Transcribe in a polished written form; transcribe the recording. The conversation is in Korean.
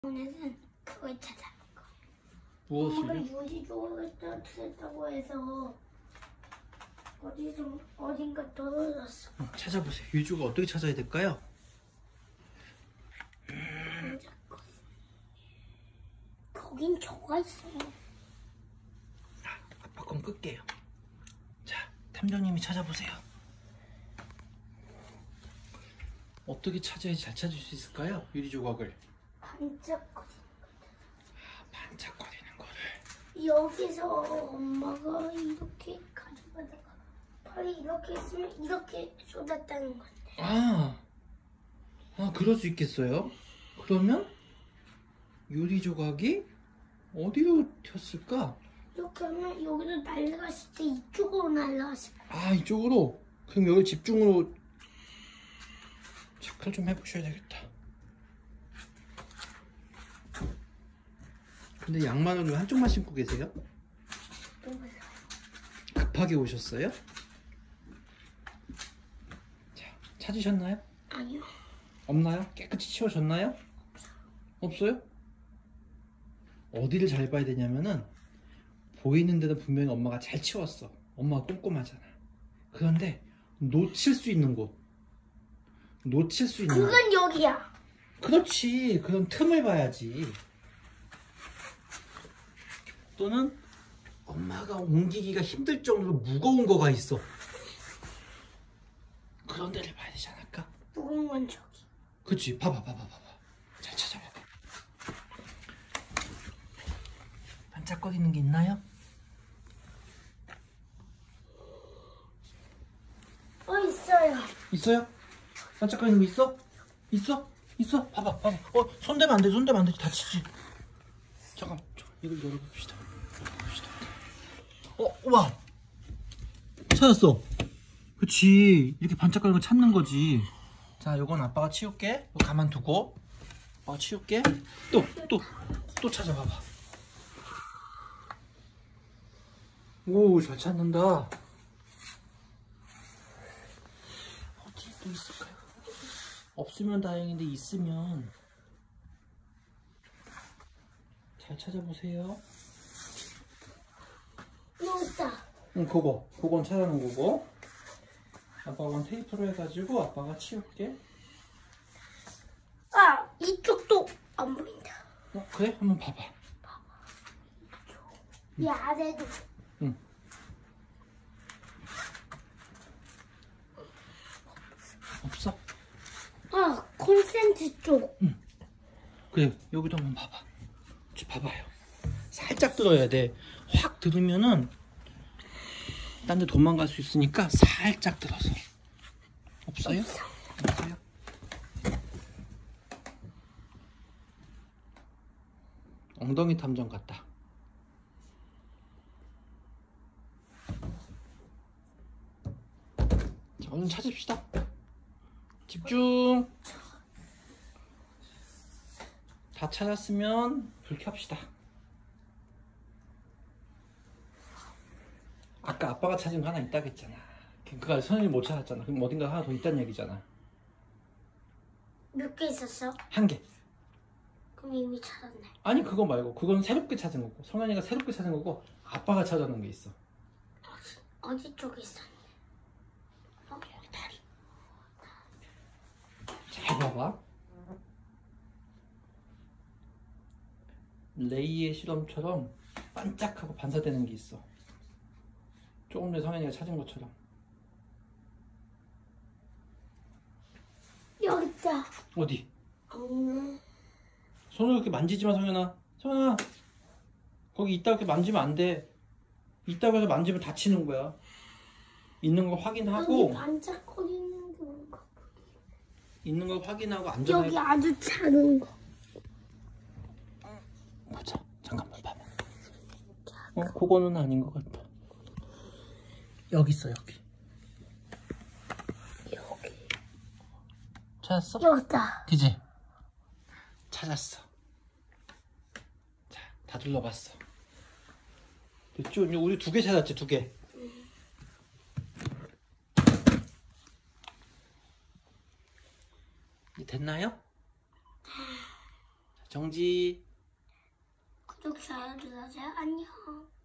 오늘은 그걸 찾아볼 거야. 무엇을요? 엄마가 유리조각을 떨어뜨렸다고 해서 어딘가 떨어졌어. 찾아보세요. 유주가 어떻게 찾아야 될까요? 거긴 저가 있어. 아빠 건 끌게요. 자, 탐정님이 찾아보세요. 어떻게 찾아야지 잘 찾을 수 있을까요? 유리 조각을. 반짝거리는 반짝거리는 거를. 여기서 엄마가 이렇게 가져가다가 팔이 이렇게 했으면 이렇게 쏟았다는 건데. 그럴 수 있겠어요? 그러면 유리 조각이 어디로 튀었을까? 이렇게 하면 여기서 날아갔을 때 이쪽으로 날아갔을 거야. 이쪽으로? 그럼 여기 집중으로 체크를 좀 해보셔야 되겠다. 근데 양말을 왜 한쪽만 신고 계세요? 급하게 오셨어요? 자, 찾으셨나요? 아니요. 없나요? 깨끗이 치워졌나요? 없어요? 어디를 잘 봐야 되냐면은 보이는 데는 분명히 엄마가 잘 치웠어. 엄마가 꼼꼼하잖아. 그런데 놓칠 수 있는 곳, 그건 여기야. 그렇지. 그럼 틈을 봐야지. 또는 엄마가 옮기기가 힘들 정도로 무거운 거가 있어. 그런 데를 봐야 되지 않을까? 무거운 건 저기. 그치. 봐봐. 잘 찾아봐봐. 반짝거리는 게 있나요? 있어요. 있어요? 반짝거리는 거 있어? 있어? 봐봐. 손 대면 안 돼. 다치지. 잠깐, 이걸 열어봅시다. 와! 찾았어. 그치. 이렇게 반짝거리는 거 찾는 거지. 자, 요건 아빠가 치울게. 이거 가만두고. 아빠가 치울게. 또 찾아봐봐. 오, 잘 찾는다. 어디 또 있을까요? 없으면 다행인데 있으면 잘 찾아보세요. 여기 있다. 응, 그건 찾아놓은 거고. 아빠가 그건 테이프로 해가지고 아빠가 치울게. 이쪽도 안 보인다. 그래? 한번 봐봐. 이 아래도. 응. 없어? 콘센트 쪽. 응. 그래, 여기도 한번 봐봐. 봐봐요. 살짝 들어야 돼. 확 들으면은 딴 데 도망갈 수 있으니까 살짝 들어서. 없어요? 없어요? 엉덩이 탐정 같다. 자, 얼른 찾읍시다. 집중. 다 찾았으면 불 켭시다. 아까 아빠가 찾은 거 하나 있다고 했잖아. 그거 선생님이 못 찾았잖아. 그럼 어딘가 하나 더 있다는 얘기잖아. 몇 개 있었어? 한 개. 그럼 이미 찾았네. 아니, 그거 말고 그건 새롭게 찾은 거고, 성현이가 새롭게 찾은 거고, 아빠가 찾아놓은 게 있어. 어디 쪽에 있었니? 다리. 잘 봐봐. 레이의 실험처럼 반짝하고 반사되는 게 있어. 조금 전에 성현이가 찾은 것처럼. 여기 있다. 어디? 없네. 손을 그렇게 만지지 마, 성현아. 성현아, 거기 있다고 이렇게 만지면 안 돼. 있다고 해서 만지면 다치는 거야. 있는 거 확인하고. 여기 반짝거리는 게 뭔가. 있는 거 확인하고 안전하게. 여기 아주 작은 거. 보자. 잠깐만 봐봐. 그거는 아닌 것 같다. 여기 있어, 여기. 찾았어? 여기 있다. 그지? 찾았어. 자, 다 둘러봤어. 됐죠? 우리 2개 찾았지, 2개. 됐나요? 정지. 구독, 좋아요 눌러주세요. 안녕.